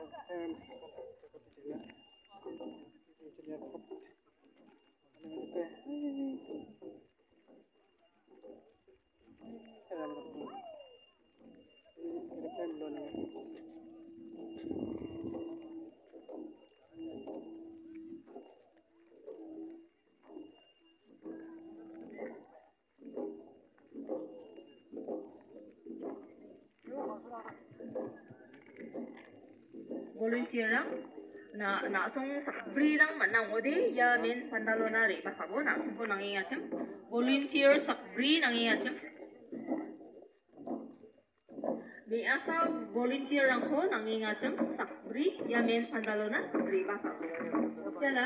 volunteer na song sakbri rang manang odi ya men pantalona re bakabo na song ko nangi ngacem volunteer sakbri nangi ngacem be asa volunteer rang ko nangi ngacem sakbri ya men pantalona re bakabo chala